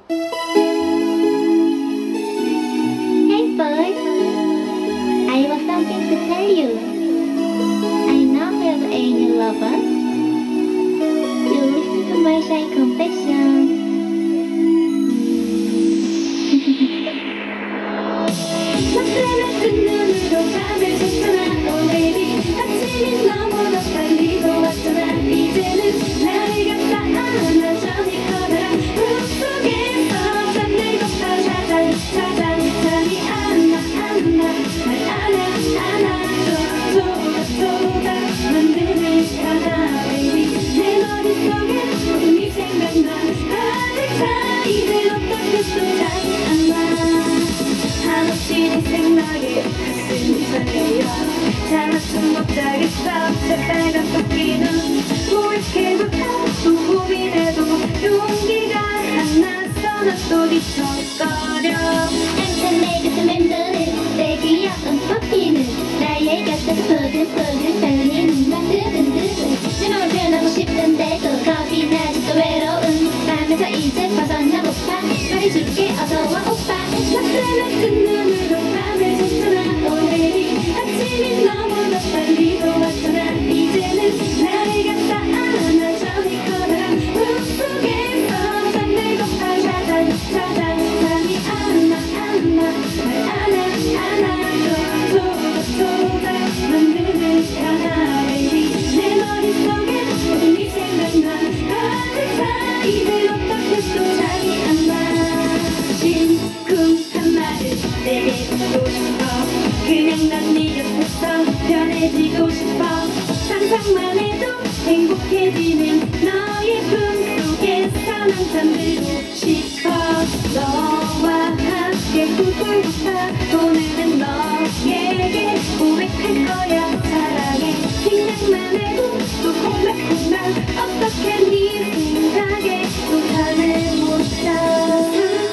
Hey Bird, I have something to tell you. I now have a new lover. You listen to my shy confession. 눈으로 밤을 샜잖아 Oh baby 아침이 너무나 빨리 도왔잖아 이제는 나를 갖다 안아줘 네 커다란 꿈속에서 잠들고파 찾아 잠이 말 안아줘 쏟아 난 눈을 감아 baby 내 머릿속에 모든 네 생각나 가득 차 이제 어떻게 또 잠이 안 와 한없이 네 생각에 가슴이 설레요 다 맞춰 못 자겠어 새빨간 토끼는 모르게부터 호흡이 돼도 용기가 안 나서 나 또 뒤척거려 한참 내 곁에 맴도는 내 귀여운 퍼피는 나의 곁에서 부들부들 떨리는 맘 두근두근 내 맘을 표현하고 싶은데도 겁이 나지 또 외로운 맘에서 이제 벗어나고파 말해줄게 어서와 오빠 나타났던 눈으로 밤을 샜잖아 Oh baby 아침이 너무나 빨리 도왔잖아 이제는 나를 갖다 안아줘 네 커다란 꿈속에서 잠들고파 찾아 잠이 안아줘 쏟아 난 눈을 감아 baby 내 머릿속에 모든 네 생각나 가득 차 이제 어떻게 또 잠이 안 와 심쿵한 말을 내게 듣고 싶어 그냥 난 네 곁에서 편해지고 싶어 상상만 해도 행복해지는 너의 꿈속에서 난 잠들고 싶어 너와 함께 꿈꾸고파 오늘은 너에게 고백할 거야 사랑해 생각만 해도 또 콩닥콩닥 어떻게 네 생각에 또 잠을 못 자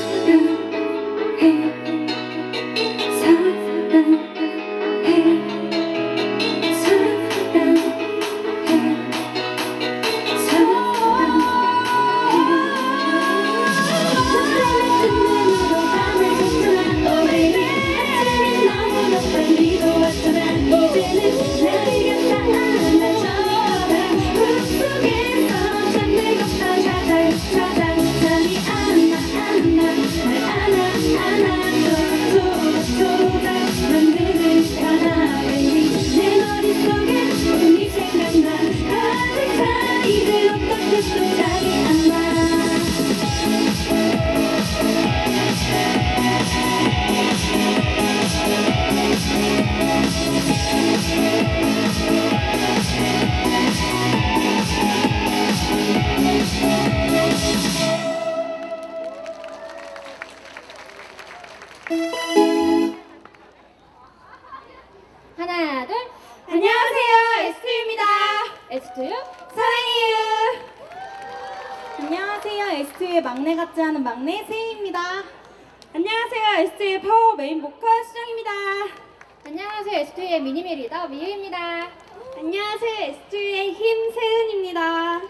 하나, 둘. 안녕하세요, S2입니다. S2요? 사랑해요. 안녕하세요. S2의 막내 같지 않은 막내 세희입니다. 안녕하세요. S2의 파워 메인 보컬 수정입니다. 안녕하세요, S2의 미니미 리더 미유입니다. 안녕하세요. S2의 힘 세은입니다.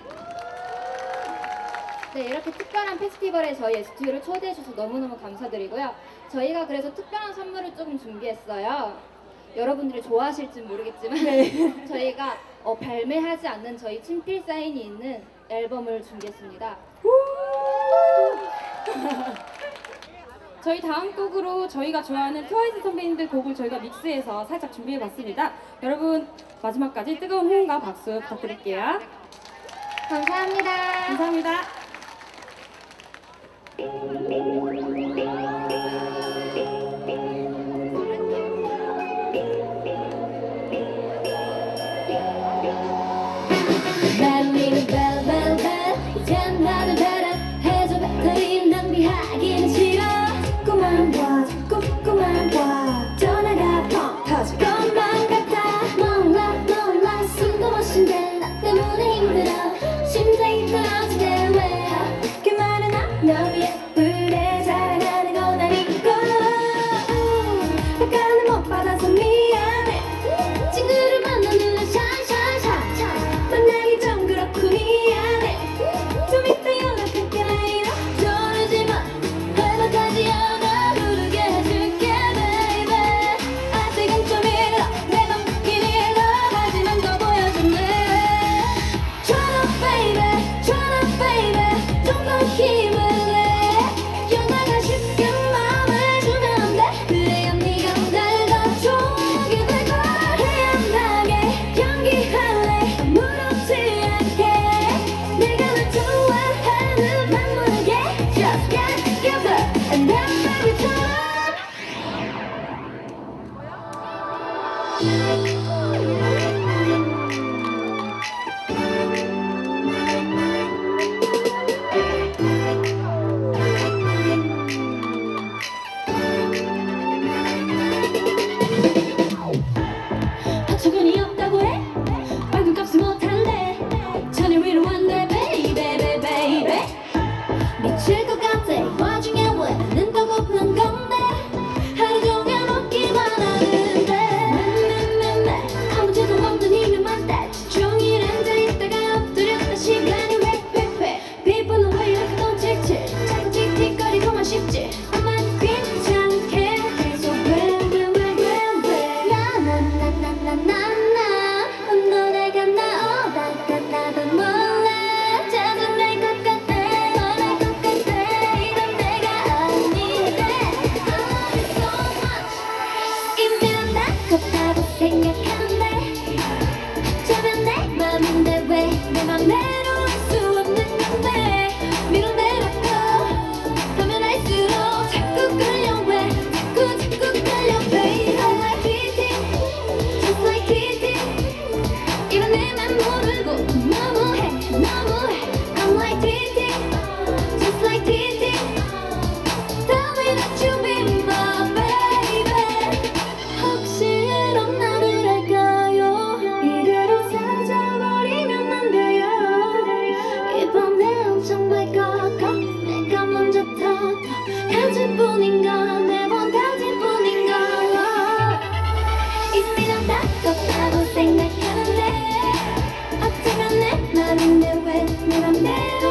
네, 이렇게 특별한 페스티벌에 저희 S2를 초대해 주셔서 너무너무 감사드리고요. 저희가 그래서 특별한 선물을 조금 준비했어요. 여러분들이 좋아하실지 모르겠지만 네. 저희가 발매하지 않는 저희 친필 사인이 있는 앨범을 준비했습니다. 저희 다음 곡으로 저희가 좋아하는 트와이스 선배님들 곡을 저희가 믹스해서 살짝 준비해봤습니다. 여러분 마지막까지 뜨거운 호응과 박수 부탁드릴게요. 감사합니다. 감사합니다. 벨리는 벨벨벨 이젠 나를 배려해줘 배터리 낭비하기는 싫어 자꾸만 봐 전화가 펑 터질 것만 같아 몰라 숨도 못 쉰대 나 때문에 힘들어 심장이 떨어지네 왜 그 말은 안 너 예쁘게 자랑하는 건 아니고 약간은 못 받아서 미안해 친구를 만난 눈에 샤샤샤 만나기 좀 그렇고 미안해 좀 이따 연락할게 라이너 저러지 마 my god 내가 먼저 더 가질 뿐인가 매번 가질 뿐인가 있으면 다겁다고 생각하는데 어쩌면 내 맘인데 왜 내 맘대로